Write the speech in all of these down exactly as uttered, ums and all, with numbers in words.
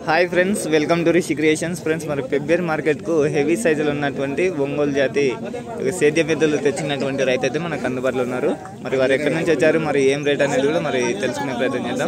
Hi friends, welcome to Rishi creations. Friends, మరి పెబ్బేర్ మార్కెట్కు heavy సైజులో ఉన్నటువంటి ఒంగోలు జాతి సేద్య పెద్దలు తెచ్చినటువంటి రైతు అయితే మనకు అందుబాటులో ఉన్నారు. మరి వారు ఎక్కడి నుంచి వచ్చారు, మరి ఏం రేట్ అనేది కూడా మరి తెలుసుకునే ప్రయత్నం చేద్దాం.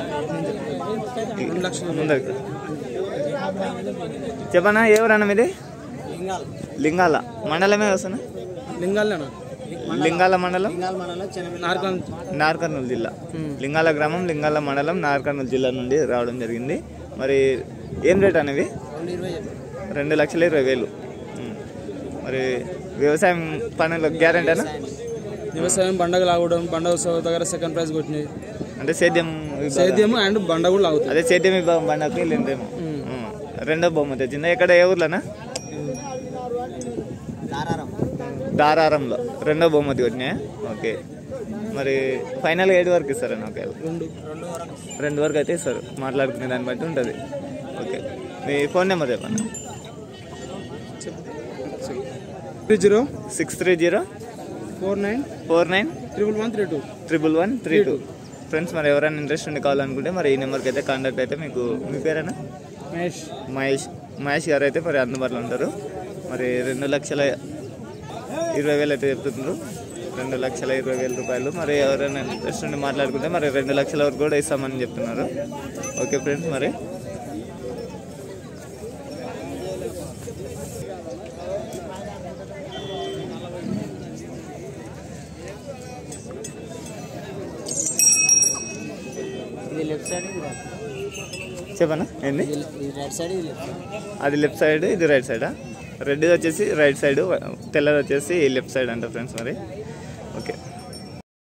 చెప్పనా, ఎవరన్నా మీది? లింగాల మండలమే వస్తున్నా? లింగాల లింగాల మండలం, నార్కర్నూలు జిల్లా. లింగాల గ్రామం, లింగాల మండలం, నార్కర్నూలు జిల్లా నుండి రావడం జరిగింది. మరి ఏం రేట్ అనేవి? రెండు లక్షల ఇరవై వేలు. మరి వ్యవసాయం పనులు గ్యారెంటీనా? వ్యవసాయం బండగ లాగడం, బండ దగ్గర సెకండ్ ప్రైజ్ కొట్టినాయి అంటే సేద్యం సేద్యం అండ్ బండ కూడా లాగుతుంది. అదే సేద్యం విభాగం బండకు లేదేమో. రెండో బహుమతి వచ్చిందా? ఎక్కడ, ఏ ఊర్లోనా? దారారంలో రెండో బహుమతి వచ్చినాయా? ఓకే. మరి ఫైనల్గా ఏడు వరకు ఇస్తారని? ఓకే, రెండు వరకు అయితే ఇస్తారు. మాట్లాడుకునే దాన్ని బట్టి ఉంటుంది. ఓకే, మీ ఫోన్ నెంబర్ చెప్పండి. Three zero six three zero four nine four nine triple one three two triple one three two friends, మరి ఎవరైనా ఇంట్రెస్ట్ ఉండి కావాలనుకుంటే మరి ఈ నెంబర్కి అయితే కాంటాక్ట్ అయితే మీకు. మీ పేరేనా? మహేష్. మహేష్ మహేష్ గారు అయితే మరి అందుబాటులో ఉంటారు. మరి రెండు లక్షల ఇరవై వేలు అయితే చెప్తున్నారు. రెండు లక్షల ఇరవై వేల రూపాయలు. మరి ఎవరైనా ఇంట్రెస్ట్ ఉండి మాట్లాడుకుంటే మరి రెండు లక్షల వరకు కూడా ఇస్తామని చెప్తున్నారు. ఓకే ఫ్రెండ్స్, మరి చెప్పనా ఏంది? అది లెఫ్ట్ సైడ్, ఇది రైట్ సైడా? రెడ్ది వచ్చేసి రైట్ సైడ్, తెల్లది వచ్చేసి లెఫ్ట్ సైడ్ అంట ఫ్రెండ్స్. మరి ఓకే.